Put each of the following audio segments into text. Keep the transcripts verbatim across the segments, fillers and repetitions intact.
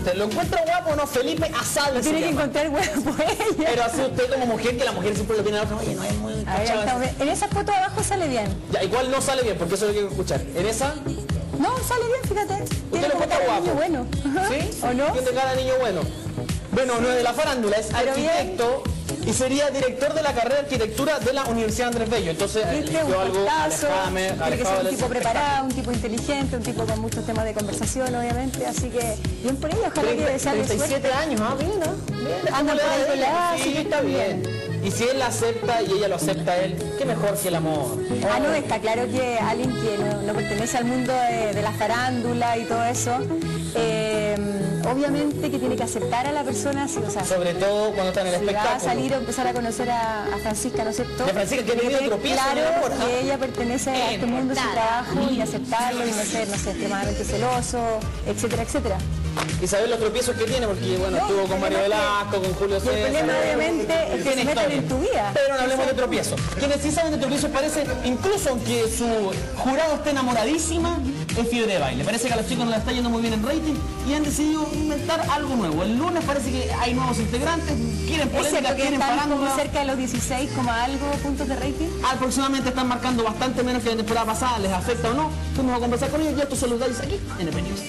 ¿Te lo encuentra guapo o no? Felipe Asad. Lo tiene que encontrar guapo ella. Pero así usted como mujer, que la mujer siempre lo tiene a la otra, oye, no es muy... A ver, estamos... En esa foto de abajo sale bien. Ya, igual no sale bien, porque eso es lo que hay que escuchar. ¿En esa? No, sale bien, fíjate. ¿Usted lo encuentra guapo? Niño bueno. ¿Sí? ¿O no? Tiene cara de niño bueno. Bueno, no es de la farándula, es Pero arquitecto bien. Y sería director de la carrera de arquitectura de la Universidad Andrés Bello. Entonces, eligió algo alejadame, tiene que ser un tipo preparado, un tipo inteligente, un tipo con muchos temas de conversación, obviamente. Así que, bien por ella, ojalá que desearle treinta y siete suerte. años, ¿ah? Bien, ¿no? Bien, Anda por ahí con la edad, sí, está bien. Y si él la acepta y ella lo acepta a él, qué mejor que el amor. Ah, no, está claro que alguien que no, no pertenece al mundo de, de la farándula y todo eso, eh, obviamente que tiene que aceptar a la persona, sí, o sea, sobre todo cuando está en el si espectáculo. va a salir o empezar a conocer a, a Francisca, ¿no es cierto? De Francisca, que ha tenido tropiezo, claro que ella pertenece a este mundo, su trabajo, y aceptarlo y no ser, no sé, extremadamente celoso, etcétera, etcétera. Y saber los tropiezos que tiene, porque bueno, no, estuvo con Mario Velasco, con Julio César. El problema obviamente es que se meten en tu vida. Pero no hablemos de tropiezos. Quienes sí saben de tropiezos parece, incluso aunque su jurado esté enamoradísima, es fiebre de baile. Parece que a los chicos no la está yendo muy bien en rating y han decidido inventar algo nuevo. El lunes parece que hay nuevos integrantes, quieren polémica, quieren farándula. Como cerca de los dieciséis, algo puntos de rating. Aproximadamente están marcando bastante menos que la temporada pasada, ¿les afecta o no? Fuimos a conversar con ellos y estos son los datos aquí en el News.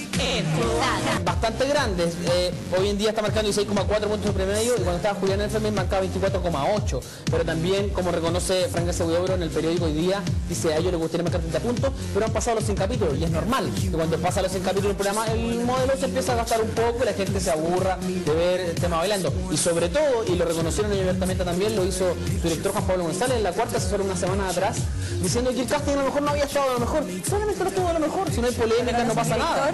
Bastante grandes, eh, hoy en día está marcando dieciséis coma cuatro puntos de promedio y cuando estaba Julián Enferme marcaba veinticuatro coma ocho, pero también, como reconoce Franca Seguidobro en el periódico Hoy Día, dice a ellos les gustaría marcar treinta puntos, pero han pasado los cien capítulos y es normal que cuando pasa los cien capítulos del programa el modelo se empieza a gastar un poco y la gente se aburra de ver el tema bailando, y sobre todo, y lo reconocieron ellos abiertamente también, lo hizo su director Juan Pablo González en la cuarta asesora una semana atrás, diciendo que el casting a lo mejor no había estado a lo mejor, solamente no estuvo a lo mejor, si no hay polémica no pasa nada.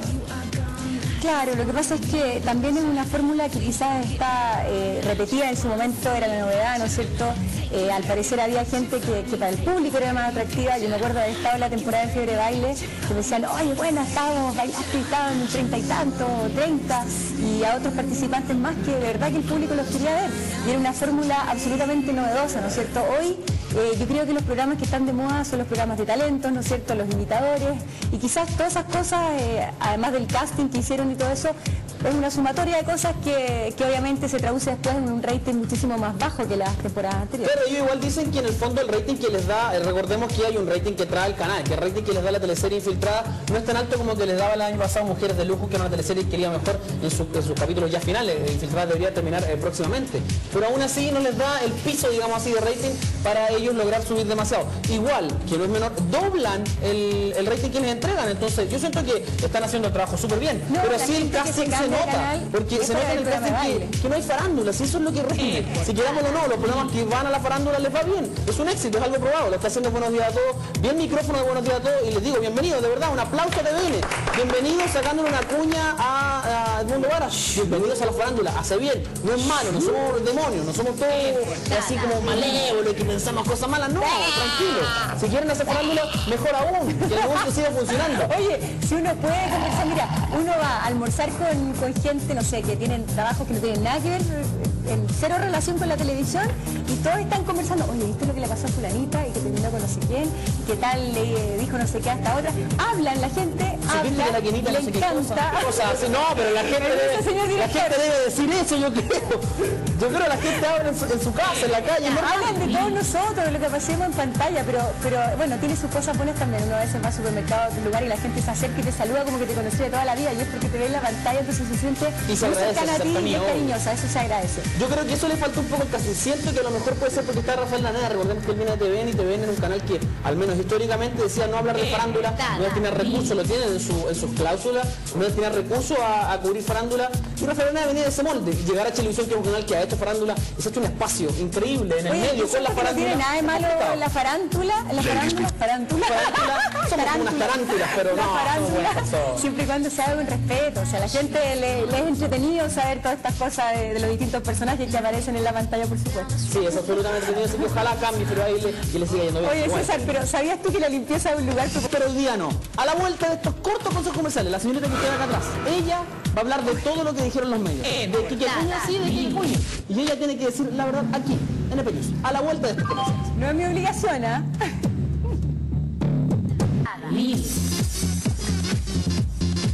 Claro, lo que pasa es que también es una fórmula que quizás está eh, repetida en su momento, era la novedad, ¿no es cierto? Eh, al parecer había gente que, que para el público era más atractiva. Yo me acuerdo de haber estado en la temporada de Fiebre Baile, que me decían, oye, bueno, estábamos, bailaste y estaban en treinta y tanto, treinta, y a otros participantes más que de verdad que el público los quería ver. Y era una fórmula absolutamente novedosa, ¿no es cierto? Hoy eh, yo creo que los programas que están de moda son los programas de talentos, ¿no es cierto? Los imitadores, y quizás todas esas cosas, eh, además del casting que hicieron y todo eso, es una sumatoria de cosas que, que obviamente se traduce después en un rating muchísimo más bajo que las temporadas anteriores. Pero ellos igual dicen que en el fondo el rating que les da, eh, recordemos que hay un rating que trae el canal, que el rating que les da la teleserie Infiltrada no es tan alto como que les daba el año pasado Mujeres de Lujo, que era una teleserie que quería mejor en, su, en sus capítulos ya finales. Infiltrada debería terminar eh, próximamente, pero aún así no les da el piso, digamos así, de rating para ellos lograr subir demasiado. Igual, que no es menor, doblan el, el rating que les entregan, entonces yo siento que están haciendo el trabajo súper bien, no, pero sí el casting se, se nota, porque se nota en el casting que, que no hay farándula, si eso es lo que rinde. Si queramos o no, los programas que van a la farándula les va bien, es un éxito, es algo probado, lo está haciendo Buenos Días a Todos, bien micrófono de Buenos Días a Todos, y les digo, bienvenidos, de verdad, un aplauso a T V N, bienvenidos sacándole una cuña a, a Edmundo Vara, bienvenidos a la farándula, hace bien, no es malo, no somos demonios, no somos todos así como malévolos que pensamos cosas malas, no, tranquilos, si quieren hacer farándula, mejor aún, que el negocio siga funcionando. Oye, si uno puede conversar, mira, uno va a almorzar con, con gente, no sé, que tienen trabajos que no tienen nada que ver, en cero relación con la televisión, y todos están conversando, oye, ¿viste lo que le pasó a fulanita y que terminó con no sé quién? ¿Y qué tal le dijo no sé qué hasta otra? Hablan, la gente habla, la quinita, le no sé encanta. Qué cosa, cosa, no, pero la gente, debe, la gente debe decir eso, yo creo. Yo creo que la gente habla en su, en su casa, en la calle. ¿No? Hablan de todos nosotros, de lo que pasemos en pantalla, pero, pero bueno, tiene sus cosas buenas también. Uno a veces va al supermercado a otro lugar y la gente se acerca y te saluda como que te conoció de toda la vida, y es porque te ve en la pantalla, entonces se siente y se muy cercana a ti y es cariñosa, eso se agradece. Yo creo que eso le falta un poco el caso. Siento que a lo mejor puede ser porque está Rafael Laneda, recordemos que él viene de T V N y T V N es un canal que, al menos históricamente, decía no hablar de farándula, no destinar recursos, lo tienen en, su, en sus cláusulas, no destinar recursos a, a cubrir farándula, y Rafael Laneda venía de ese molde, llegar a Televisión, que es un canal que ha hecho farándula, y se ha hecho un espacio increíble en el Oye, medio con la farándula. No tiene nada de malo la farándula, la farándula, farándula, farándula, somos como unas tarántulas, pero la no, farándula, siempre y cuando se haga con respeto, o sea, a la gente le, le es entretenido saber todas estas cosas de, de los distintos personajes que aparecen en la pantalla, por supuesto. Sí, es absolutamente entretenido, así que ojalá cambie, pero ahí le, y le siga yendo bien. Oye, igual. César, pero ¿sabías tú que la limpieza de un lugar... Pero hoy día no. A la vuelta de estos cortos consejos comerciales, la señorita que queda acá atrás, ella va a hablar de todo lo que dijeron los medios. Eh, de Quique Cuña sí, de Quique Cuña. Y ella tiene que decir la verdad aquí, en el News, a la vuelta de estos comerciales. No es mi obligación, ¿ah? ¿eh?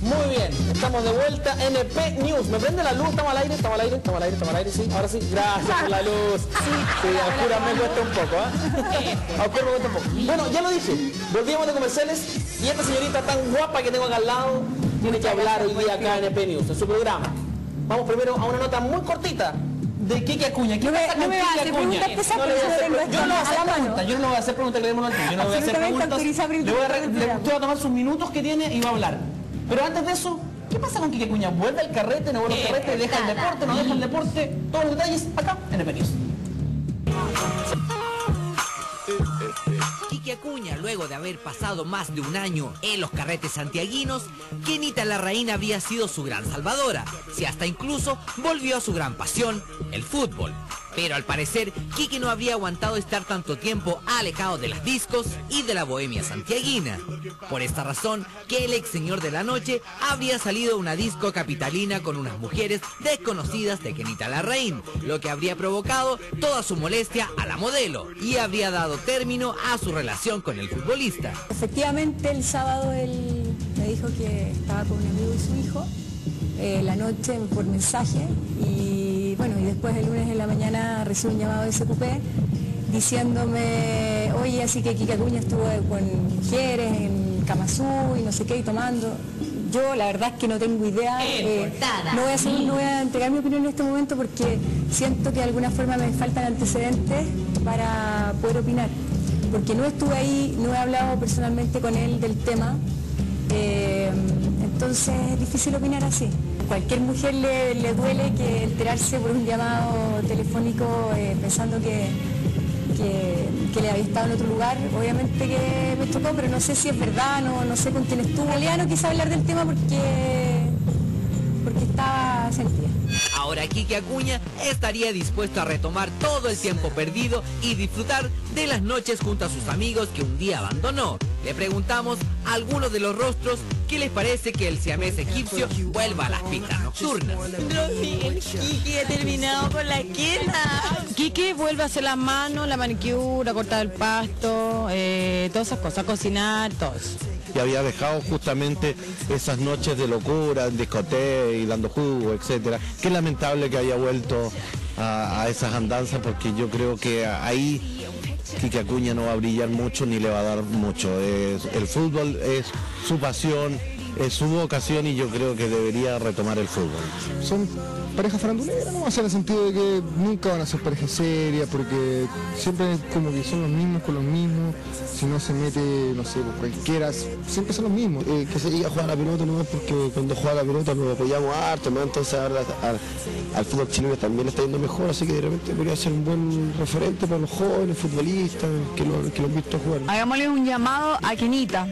Muy bien, estamos de vuelta en N P News. ¿Me prende la luz? ¿Estamos al aire? ¿Estamos al aire? ¿Estamos al aire? ¿Estamos al aire? Sí, ahora sí. Gracias por la luz. Sí, sí, a Oscura me cuesta un poco, ¿eh? A Oscura me cuesta un poco. Bueno, ya lo dije, volvíamos de comerciales y esta señorita tan guapa que tengo acá al lado tiene que hablar hoy día acá en N P News, en su programa. Vamos primero a una nota muy cortita de Kiki Acuña. ¿Qué pasa con Kiki Acuña? No le voy a hacer preguntas. Yo no voy a hacer preguntas. Yo no voy a hacer preguntas. Yo no voy a hacer preguntas. Le voy a, le voy a tomar sus minutos que tiene y va a hablar. Pero antes de eso, ¿qué pasa con Kiki Acuña? ¿Vuelve al carrete? ¿No vuelve al carrete? ¿Deja el deporte? ¿No deja el deporte? Todos los detalles acá en N P News. Kiki Acuña, luego de haber pasado más de un año en los carretes santiaguinos, Kenita Larraín habría sido su gran salvadora, si hasta incluso volvió a su gran pasión, el fútbol. Pero al parecer, Kiki no habría aguantado estar tanto tiempo alejado de las discos y de la bohemia santiaguina. Por esta razón, que el ex señor de la noche habría salido a una disco capitalina con unas mujeres desconocidas de Kenita Larraín, lo que habría provocado toda su molestia a la modelo y habría dado término a su relación con el futbolista. Efectivamente, el sábado él me dijo que estaba con un amigo y su hijo, eh, la noche por mensaje, y bueno, y después el lunes en la mañana recibo un llamado de S Q P diciéndome, oye, así que Kiki Acuña estuvo con mujeres en Kamazú y no sé qué, y tomando. Yo la verdad es que no tengo idea, eh, no, voy a hacer, no voy a entregar mi opinión en este momento porque siento que de alguna forma me faltan antecedentes para poder opinar, porque no estuve ahí, no he hablado personalmente con él del tema, eh, entonces es difícil opinar así. Cualquier mujer le, le duele que enterarse por un llamado telefónico eh, pensando que, que, que le había estado en otro lugar. Obviamente que me tocó, pero no sé si es verdad, no, no sé con quién estuvo. En realidad no quise hablar del tema porque, porque estaba sentida. Ahora Kiki Acuña estaría dispuesto a retomar todo el tiempo perdido y disfrutar de las noches junto a sus amigos que un día abandonó. Le preguntamos a algunos de los rostros qué les parece que el siamés egipcio vuelva a las pistas nocturnas. Kiki ha terminado con la quena. Kiki vuelve a hacer las manos, la manicura, a cortar el pasto, eh, todas esas cosas, a cocinar, todo eso. Y había dejado justamente esas noches de locura, en discoteca y dando jugo, etcétera. Qué lamentable que haya vuelto a, a esas andanzas, porque yo creo que ahí Kiki Acuña no va a brillar mucho ni le va a dar mucho. Es, el fútbol es su pasión, es su vocación y yo creo que debería retomar el fútbol. Son parejas faranduleras, no va a ser en el sentido de que nunca van a ser parejas serias, porque siempre como que son los mismos con los mismos, si no se mete, no sé, por cualquiera, siempre son los mismos. Eh, que se diga jugar a la pelota nomás porque cuando juega la pelota nos apoyamos harto, ¿no? Entonces ahora al, al fútbol chileno también le está yendo mejor, así que de repente podría ser un buen referente para los jóvenes futbolistas que lo, que lo han visto jugar. Hagámosle un llamado a Kenita.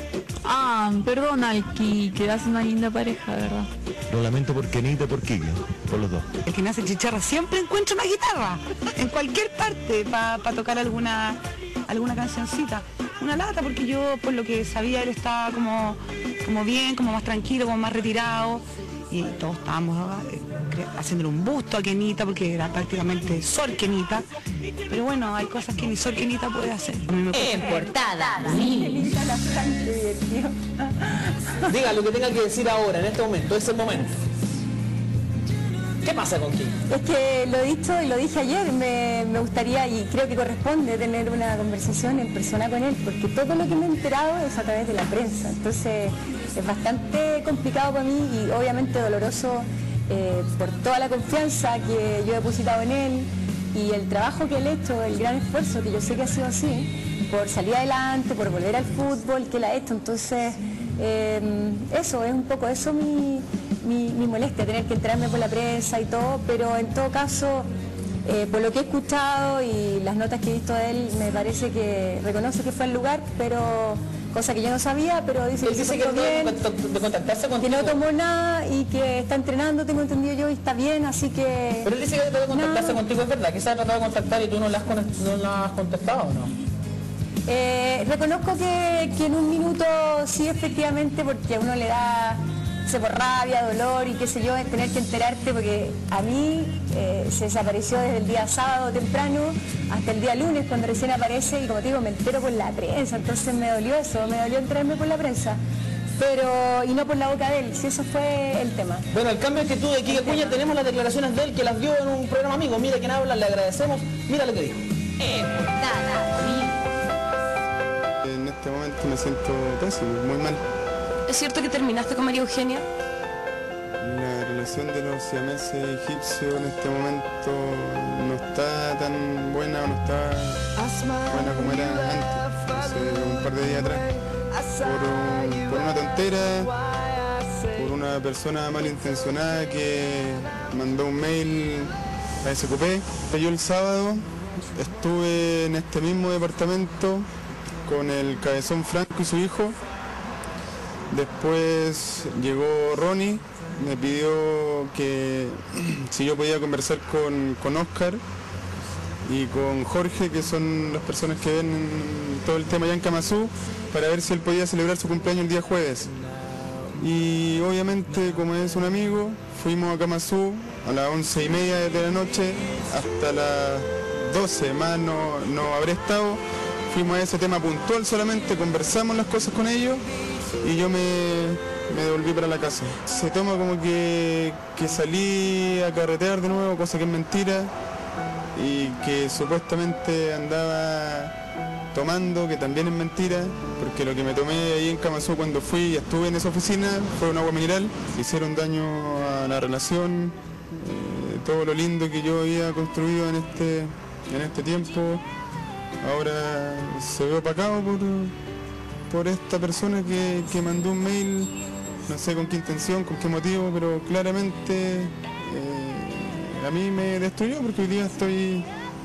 Ah, perdona, Kiki, que das una linda pareja, ¿verdad? Lo lamento por Kenita y por Kiki, por los dos. El que nace chicharra siempre encuentra una guitarra, en cualquier parte, para pa tocar alguna, alguna cancioncita. Una lata, porque yo, por lo que sabía, él estaba como, como bien, como más tranquilo, como más retirado. Y todos estábamos eh, haciéndole un busto a Kenita, porque era prácticamente Sor Kenita. Pero bueno, hay cosas que ni Sor Kenita puede hacer. A mí me En portada. Diga lo que tenga que decir ahora, en este momento, es el momento. ¿Qué pasa con Kiki? Es que lo he dicho y lo dije ayer, me, me gustaría y creo que corresponde tener una conversación en persona con él, porque todo lo que me he enterado es a través de la prensa, entonces es bastante complicado para mí y obviamente doloroso eh, por toda la confianza que yo he depositado en él y el trabajo que él ha hecho, el gran esfuerzo que yo sé que ha sido así, por salir adelante, por volver al fútbol que él ha hecho, entonces eh, eso, es un poco eso mi... Mi, mi molestia, tener que enterarme por la prensa y todo, pero en todo caso, eh, por lo que he escuchado y las notas que he visto de él, me parece que reconoce que fue el lugar, pero cosa que yo no sabía, pero dice, él que, dice se que bien, de contactarse contigo. que no tomó nada y que está entrenando, tengo entendido yo, y está bien, así que... Pero él dice que trató de contactarse no. contigo, ¿es verdad? Que se ha tratado de contactar y tú no la has, no la has contestado, ¿o no? Eh, reconozco que, que en un minuto sí, efectivamente, porque a uno le da... se por rabia, dolor y qué sé yo, tener que enterarte, porque a mí eh, se desapareció desde el día sábado temprano hasta el día lunes cuando recién aparece y como te digo me entero por la prensa, entonces me dolió eso, me dolió enterarme por la prensa, pero y no por la boca de él, si eso fue el tema. Bueno, el cambio de actitud de Quique Acuña, tenemos las declaraciones de él que las dio en un programa amigo. Mira quién habla, le agradecemos. Mira lo que dijo. En este momento me siento pésimo, muy mal. ¿Es cierto que terminaste con María Eugenia? La relación de los siameses egipcios en este momento no está tan buena o no está buena como era antes, hace un par de días atrás. Por, un, por una tontera, por una persona malintencionada que mandó un mail a S Q P. Yo el sábado estuve en este mismo departamento con el Cabezón Franco y su hijo. Después llegó Ronnie, me pidió que si yo podía conversar con, con Oscar y con Jorge, que son las personas que ven todo el tema allá en Camazú, para ver si él podía celebrar su cumpleaños el día jueves. Y obviamente, como es un amigo, fuimos a Camazú a las once y media de la noche hasta las doce, más no, no habré estado. Fuimos a ese tema puntual solamente, conversamos las cosas con ellos y yo me, me devolví para la casa. Se toma como que, que salí a carretear de nuevo, cosa que es mentira, y que supuestamente andaba tomando, que también es mentira, porque lo que me tomé ahí en Camazú cuando fui y estuve en esa oficina fue un agua mineral. Hicieron daño a la relación, eh, todo lo lindo que yo había construido en este, en este tiempo, ahora se ve opacado por, por esta persona que, que mandó un mail, no sé con qué intención, con qué motivo, pero claramente eh, a mí me destruyó porque hoy día estoy...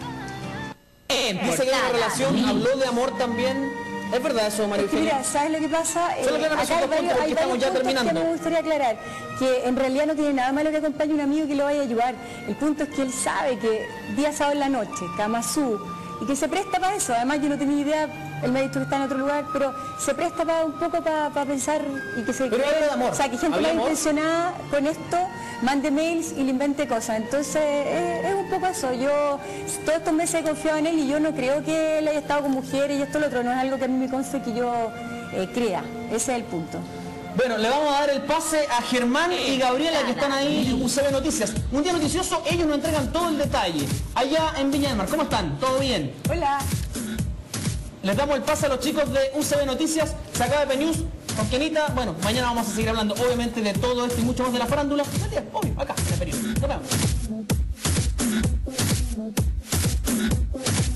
Dice que la relación habló de amor también. ¿Es verdad eso, María Eugenia? Mira, ¿sabes lo que pasa? Solo Eh, quedan acá hay esos dos varios, puntos hay porque estamos varios ya puntos terminando. que me gustaría aclarar, que en realidad no tiene nada malo que acompañe a un amigo que lo vaya a ayudar. El punto es que él sabe que día sábado en la noche, Camazú, y que se presta para eso. Además yo no tenía idea, él me ha dicho que está en otro lugar, pero se presta para un poco para, para pensar y que se... Pero habla de amor. O sea, que gente ¿Habla de amor? malintencionada con esto mande mails y le invente cosas. Entonces es, es un poco eso. Yo todos estos meses he confiado en él y yo no creo que él haya estado con mujeres y esto lo otro. No es algo que a mí me conste que yo eh, crea. Ese es el punto. Bueno, le vamos a dar el pase a Germán y Gabriela, que están ahí en U C B Noticias. Un día noticioso, ellos nos entregan todo el detalle. Allá en Viña del Mar, ¿cómo están? ¿Todo bien? Hola. Les damos el pase a los chicos de U C B Noticias. Se acaba de Peñús, con Kenita. Bueno, mañana vamos a seguir hablando, obviamente, de todo esto y mucho más de la farándula. Obvio, acá, en el periodo. Nos vemos.